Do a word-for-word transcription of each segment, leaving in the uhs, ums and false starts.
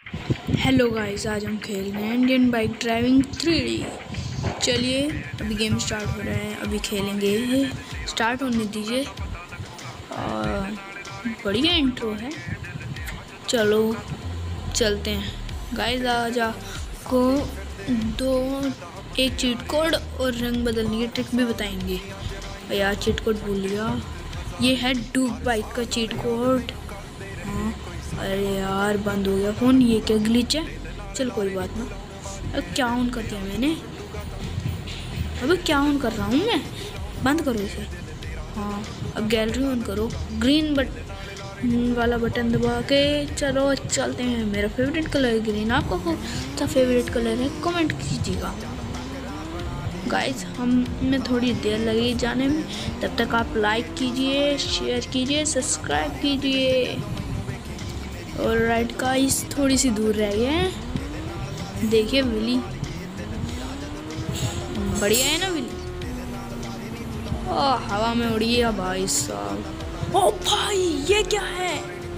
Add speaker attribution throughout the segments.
Speaker 1: Hello guys, आज हम खेल रहे हैं Indian bike driving three D. चलिए अभी गेम स्टार्ट हो रहा है, अभी खेलेंगे। स्टार्ट होने दीजिए। और बढ़िया इंट्रो है, चलो चलते हैं गाइस। आज आपको दो एक चीट कोड और रंग बदलने की ट्रिक भी बताएंगे। यार चीट कोड भूल गया, ये है डूब बाइक का चीट कोड। हाँ अरे यार बंद हो गया फ़ोन, ये क्या ग्लिच है। चल कोई बात ना। अब क्या ऑन कर दिया मैंने, अबे क्या ऑन कर रहा हूँ मैं, बंद करो इसे। हाँ अब गैलरी ऑन करो, ग्रीन बट वाला बटन दबा के चलो चलते हैं। मेरा फेवरेट कलर ग्रीन, आपका कौन सा फेवरेट कलर है कमेंट कीजिएगा गाइस। हमें थोड़ी देर लगेगी जाने में, तब तक आप लाइक कीजिए, शेयर कीजिए, सब्सक्राइब कीजिए। और राइट गाइस थोड़ी सी दूर रह गए हैं। देखिए विली बढ़िया है ना विली। ओह हवा में उड़ी है भाई साहब। ओ भाई ये क्या है।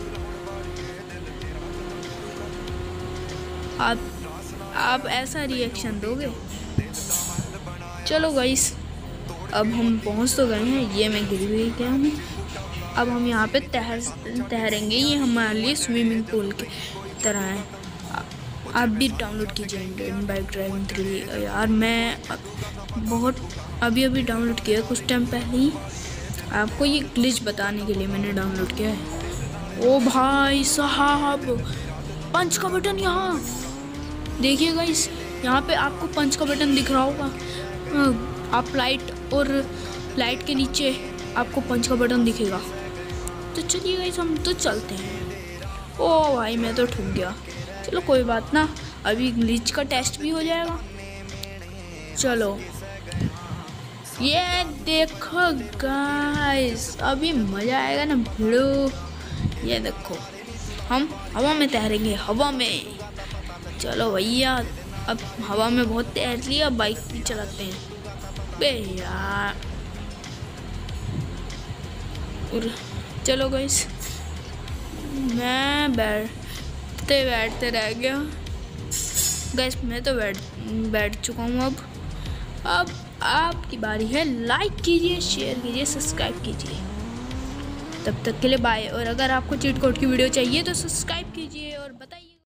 Speaker 1: आप आप ऐसा रिएक्शन दोगे। चलो गाइस अब हम पहुंच तो गए हैं, ये मैं गिर भी गया हूँ। अब हम यहाँ पे तैर तैरेंगे, ये हमारे लिए स्विमिंग पूल की तरह है। आप भी डाउनलोड कीजिए Indian bike driving three D. यार मैं बहुत अभी अभी डाउनलोड किया कुछ टाइम पहले ही, आपको ये ग्लिच बताने के लिए मैंने डाउनलोड किया है। ओ भाई साहब पंच का बटन यहाँ देखिए गाइस, यहाँ पे आपको पंच का बटन दिख रहा होगा। आप लाइट और लाइट के नीचे आपको पंच का बटन दिखेगा। तो चलिए गाइस हम तो चलते हैं। ओ भाई मैं तो ठुक गया, चलो कोई बात ना, अभी ग्लिच का टेस्ट भी हो जाएगा। चलो ये देखो गाइस, अभी मज़ा आएगा ना भिड़ो। ये देखो हम हवा में तैरेंगे, हवा में। चलो भैया अब हवा में बहुत तैर लिया, बाइक भी चलाते हैं बे यार। और चलो गाइस मैं बैठते बैठते रह गया गाइस, मैं तो बैठ बैठ चुका हूँ। अब अब आपकी बारी है, लाइक कीजिए, शेयर कीजिए, सब्सक्राइब कीजिए। तब तक के लिए बाय। और अगर आपको चीट कोड की वीडियो चाहिए तो सब्सक्राइब कीजिए और बताइए।